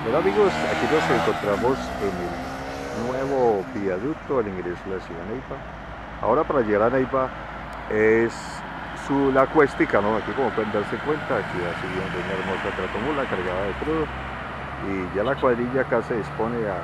Bueno amigos, aquí nos encontramos en el nuevo viaducto al ingreso de la ciudad de Neiva. Ahora para llegar a Neiva es la cuestica, ¿no? Aquí como pueden darse cuenta, aquí va subiendo una hermosa tratomula cargada de crudo y ya la cuadrilla acá se dispone a...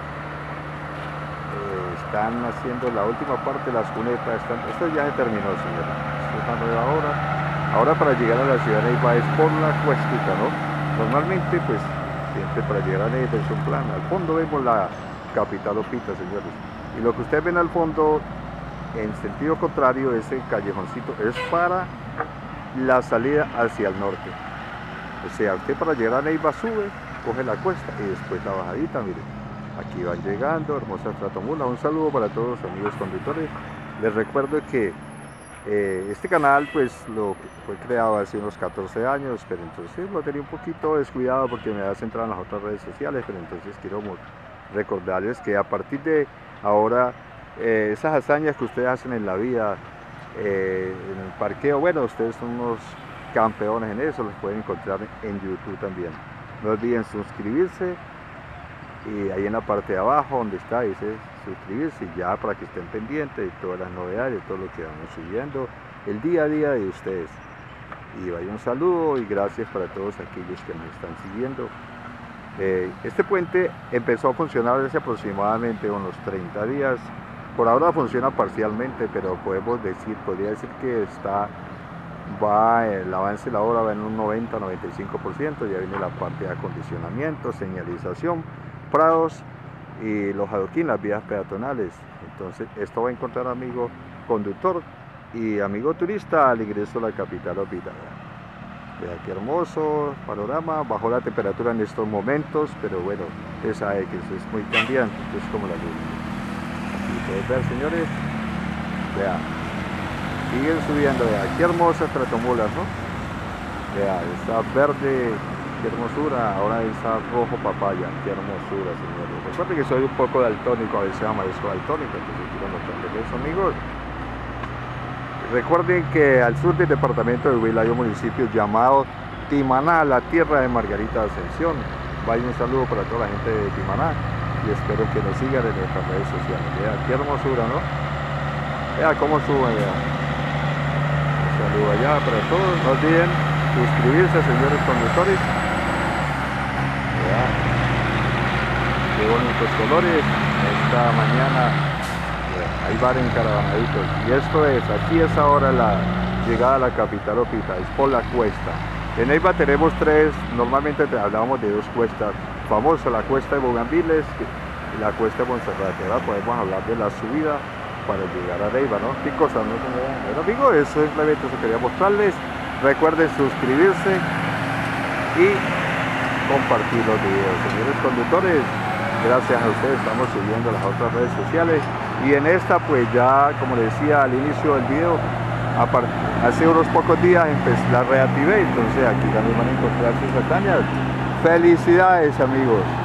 están haciendo la última parte de las cunetas, esto ya se terminó, señora. Esto es una nueva hora. Ahora para llegar a la ciudad de Neiva es por la cuestica, ¿no? Normalmente pues siempre para llegar a Neiva es un plan. Al fondo vemos la capital Opita, señores. Y lo que ustedes ven al fondo, en sentido contrario, ese callejoncito es para la salida hacia el norte. O sea, usted para llegar a Neiva sube, coge la cuesta y después la bajadita, miren. Aquí van llegando, hermosas tratomulas. Un saludo para todos los amigos conductores. Les recuerdo que este canal pues fue creado hace unos 14 años, pero entonces lo tenía un poquito descuidado porque me había centrado en las otras redes sociales, pero entonces quiero recordarles que a partir de ahora esas hazañas que ustedes hacen en la vida, en el parqueo, bueno, ustedes son unos campeones en eso, los pueden encontrar en YouTube también. No olviden suscribirse y ahí en la parte de abajo donde está dice suscribirse ya para que estén pendientes de todas las novedades, de todo lo que vamos subiendo el día a día de ustedes. Y vaya un saludo y gracias para todos aquellos que nos están siguiendo. Este puente empezó a funcionar hace aproximadamente unos 30 días. Por ahora funciona parcialmente, pero podría decir que el avance de la obra va en un 90-95%. Ya viene la parte de acondicionamiento, señalización, prados y los adoquines, las vías peatonales. Entonces esto va a encontrar amigo conductor y amigo turista al ingreso a la capital Opita. Vean qué hermoso panorama, bajó la temperatura en estos momentos, pero bueno, usted sabe que eso es muy cambiante, es como la luz. Aquí pueden ver, señores, vean, siguen subiendo, vean qué hermosas tratomulas, ¿no? Vean, está verde, qué hermosura, ahora está rojo papaya, qué hermosura, señores. Recuerden que soy un poco daltónico, a veces amanezco daltónico, entonces quiero mostrarles eso, amigos. Recuerden que al sur del departamento de Huila hay un municipio llamado Timaná, la tierra de Margarita Ascensión. Vaya un saludo para toda la gente de Timaná y espero que nos sigan en nuestras redes sociales. Vean qué hermosura, ¿no? Vean cómo suben, vean. Un saludo allá para todos. No olviden suscribirse, señores conductores. Vean qué bonitos colores esta mañana. Ahí van encaravaditos. Y esto es, aquí es ahora la llegada a la capital Opita, es por la cuesta. En Neiva tenemos tres, normalmente hablábamos de dos cuestas, famosa la cuesta de Bugambiles y la cuesta de Monserrate. Ahora podemos hablar de la subida para llegar a Neiva, ¿no? ¿Qué cosa? ¿No? Bueno amigos, eso simplemente eso quería mostrarles. Recuerden suscribirse y compartir los videos. Señores conductores, gracias a ustedes estamos subiendo las otras redes sociales y en esta pues ya como les decía al inicio del video, hace unos pocos días la reactivé, entonces aquí también van a encontrar sus hazañas. Felicidades amigos.